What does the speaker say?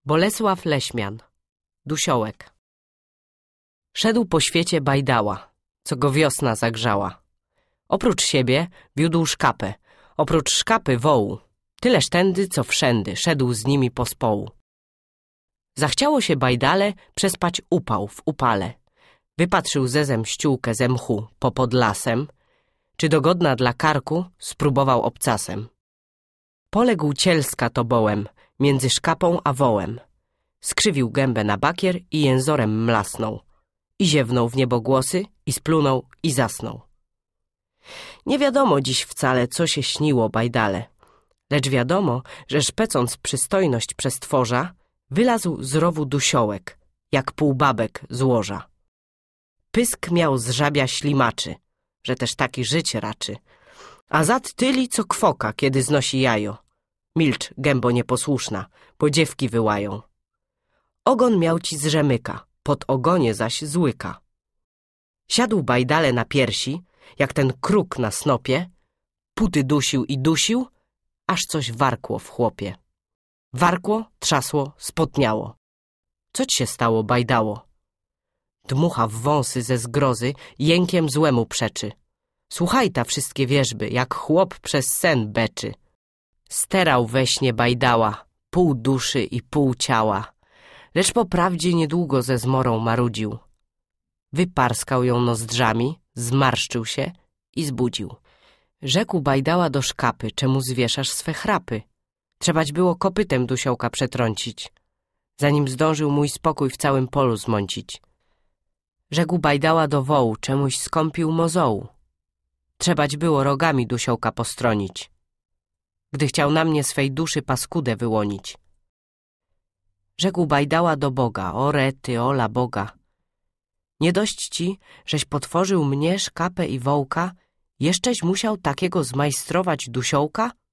Bolesław Leśmian, Dusiołek. Szedł po świecie bajdała, co go wiosna zagrzała. Oprócz siebie wiódł szkapę, oprócz szkapy wołu. Tyleż tędy, co wszędy, szedł z nimi pospołu. Zachciało się bajdale przespać upał w upale. Wypatrzył zezem ściółkę ze mchu popod lasem, czy dogodna dla karku spróbował obcasem. Poległ cielska tobołem między szkapą a wołem. Skrzywił gębę na bakier i jęzorem mlasnął. I ziewnął w niebogłosy, i splunął, i zasnął. Nie wiadomo dziś wcale, co się śniło bajdale. Lecz wiadomo, że szpecąc przystojność przez tworza, wylazł z rowu dusiołek, jak półbabek z łoża. Pysk miał z żabia ślimaczy, że też taki żyć raczy, a zad tyli, co kwoka, kiedy znosi jajo. Milcz, gębo nieposłuszna, bo dziewki wyłają. Ogon miał ci z rzemyka, pod ogonie zaś z łyka. Siadł bajdale na piersi, jak ten kruk na snopie, puty dusił i dusił, aż coś warkło w chłopie. Warkło, trzasło, spotniało. Co ci się stało, bajdało? Dmucha w wąsy ze zgrozy, jękiem złemu przeczy. Słuchaj ta wszystkie wierzby, jak chłop przez sen beczy. Sterał we śnie bajdała, pół duszy i pół ciała, lecz po prawdzie niedługo ze zmorą marudził. Wyparskał ją nozdrzami, zmarszczył się i zbudził. Rzekł bajdała do szkapy, czemu zwieszasz swe chrapy? Trzebać było kopytem dusiołka przetrącić, zanim zdążył mój spokój w całym polu zmącić. Rzekł bajdała do wołu, czemuś skąpił mozołu. Trzebać było rogami dusiołka postronić, gdy chciał na mnie swej duszy paskudę wyłonić. Rzekł bajdała do Boga, o rety, ola Boga. Nie dość ci, żeś potworzył mnie, szkapę i wołka, jeszcześ musiał takiego zmajstrować dusiołka?